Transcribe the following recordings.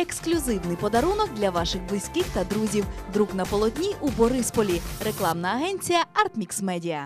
Ексклюзивний подарунок для ваших близьких та друзів. Друк на полотні у Борисполі. Рекламна агенція «Артмікс Медіа».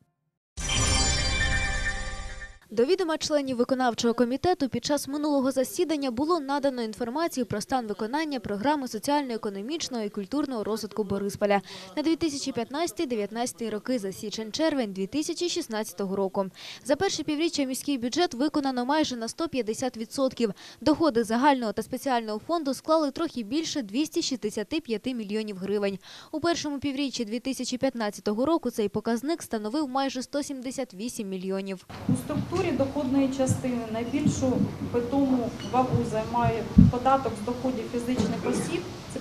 До відома членів виконавчого комітету під час минулого засідання було надано інформацію про стан виконання програми соціально-економічного і культурного розвитку Борисполя на 2015-2019 роки за січень-червень 2016 року. За перше півріччя міський бюджет виконано майже на 150%. Доходи загального та спеціального фонду склали трохи більше 265 мільйонів гривень. У першому півріччі 2015 року цей показник становив майже 178 мільйонів. У структурі доходної частини найбільшу питому вагу займає податок з доходів фізичних осіб, це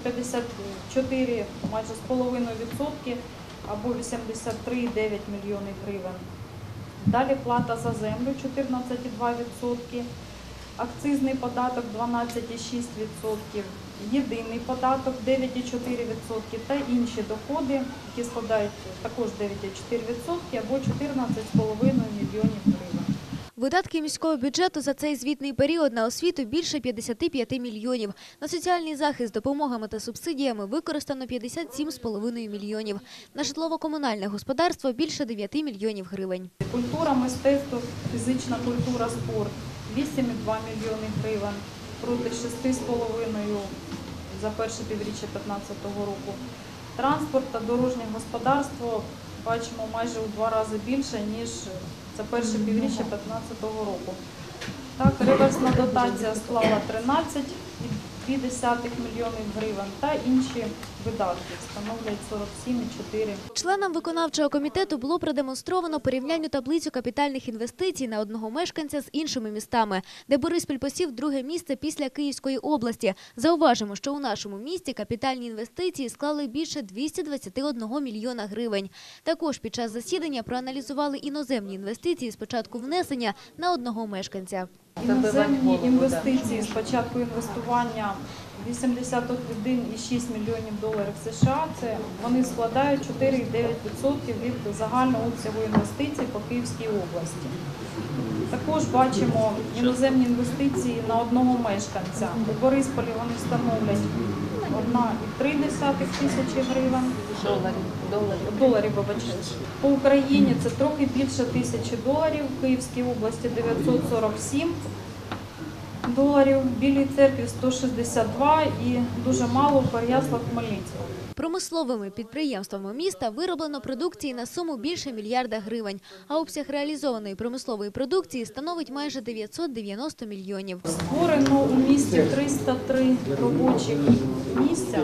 54 майже з половиною відсотки або 83,9 мільйонів гривень. Далі плата за землю 14,2%, акцизний податок 12,6%, єдиний податок 9,4% та інші доходи, які складають також 9,4% або 14,5 мільйонів гривень. Видатки міського бюджету за цей звітний період на освіту більше 55 мільйонів. На соціальний захист допомогами та субсидіями використано 57,5 мільйонів. На житлово-комунальне господарство більше 9 мільйонів гривень. Культура, мистецтво, фізична культура, спорт – 8,2 мільйони гривень проти 6,5 за перше півріччя 2015 року. Транспорт та дорожнє господарство бачимо майже у 2 рази більше, ніж за перше півріччя 2015 року. Так, реверсна дотація склала 13,2 мільйонів гривень та інші видатки становлять 47,4. Членам виконавчого комітету було продемонстровано порівняльну таблицю капітальних інвестицій на одного мешканця з іншими містами, де Бориспіль посів друге місце після Київської області. Зауважимо, що у нашому місті капітальні інвестиції склали більше 221 мільйона гривень. Також під час засідання проаналізували іноземні інвестиції з початку внесення на одного мешканця. Іноземні інвестиції з початку інвестування 81,6 мільйонів доларів США, це вони складають 4,9% від загального обсягу інвестицій по Київській області. Також бачимо іноземні інвестиції на одного мешканця. У Борисполі вони становлять 1,3 тисячі гривень. Доларів, вибачаюсь. По Україні це трохи більше $1000, в Київській області 947 доларів, в Білій Церкві 162 і дуже мало в Переяслав-Хмельницькому. Промисловими підприємствами міста вироблено продукції на суму більше мільярда гривень, а обсяг реалізованої промислової продукції становить майже 990 мільйонів. Створено у місті 303 робочих місця,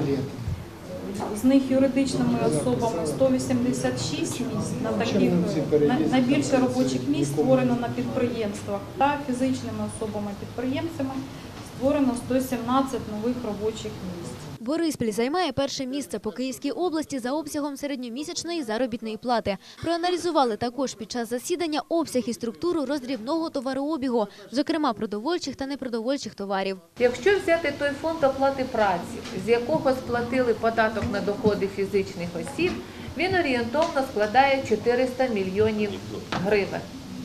з них юридичними особами 186 місць, найбільше робочих місць створено на підприємствах, та фізичними особами-підприємцями створено 117 нових робочих місць. Бориспіль займає перше місце по Київській області за обсягом середньомісячної заробітної плати. Проаналізували також під час засідання обсяг і структуру роздрібного товарообігу, зокрема продовольчих та непродовольчих товарів. Якщо взяти той фонд оплати праці, з якого сплатили податок на доходи фізичних осіб, він орієнтовно складає 400 мільйонів гривень.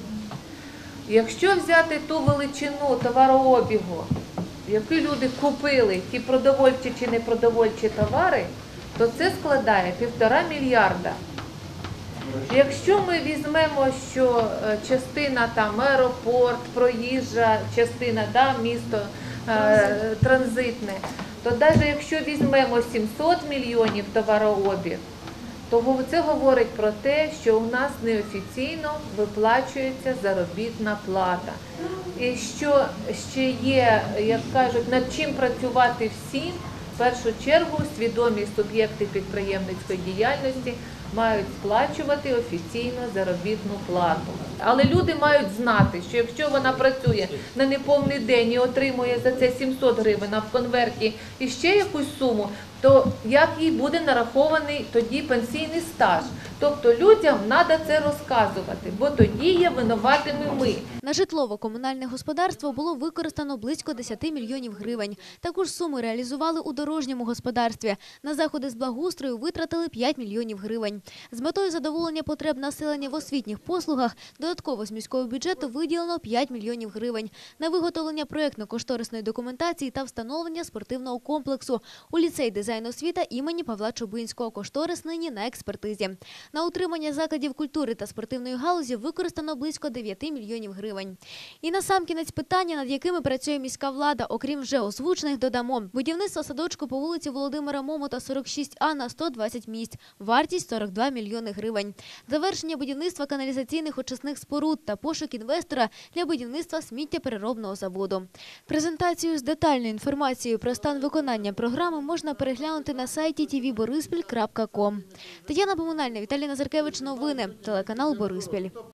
Якщо взяти ту величину товарообігу, які люди купили, ті продовольчі чи непродовольчі товари, то це складає 1,5 мільярда. Якщо ми візьмемо, що частина там аеропорт, проїжджа, частина місто транзитне, то навіть якщо візьмемо 700 мільйонів товарообіг, то це говорить про те, що у нас неофіційно виплачується заробітна плата. І що ще є, як кажуть, над чим працювати всім, в першу чергу свідомі суб'єкти підприємницької діяльності мають сплачувати офіційно заробітну плату. Але люди мають знати, що якщо вона працює на неповний день і отримує за це 700 гривень, а в конверті іще якусь суму, то як їй буде нарахований тоді пенсійний стаж? Тобто людям треба це розказувати, бо тоді є винуватими ми. На житлово-комунальне господарство було використано близько 10 мільйонів гривень. Таку ж суму реалізували у дорожньому господарстві. На заходи з благоустрою витратили 5 мільйонів гривень. З метою задоволення потреб населення в освітніх послугах додатково з міського бюджету виділено 5 мільйонів гривень на виготовлення проєктно-кошторисної документації та встановлення спортивного комплексу у ліцей дизайн освіта імені Павла Чубинського. Кошторис нині на експертизі. На утримання закладів культури та спортивної галузі використано близько 9 мільйонів гривень. І насамкінець питання, над якими працює міська влада, окрім вже озвучених, додамо. Будівництво садочку по вулиці Володимира Момота, 46А на 120 місць. Вартість 42 мільйони гривень. Завершення будівництва каналізаційних очисних споруд та пошук інвестора для будівництва сміттєпереробного заводу. Презентацію з детальною інформацією про стан виконання програми можна переглянути на сайті tvborispilь.com. Тетяна Помунальна, Віталій Назаркевич. Новини. Телеканал Бориспіль.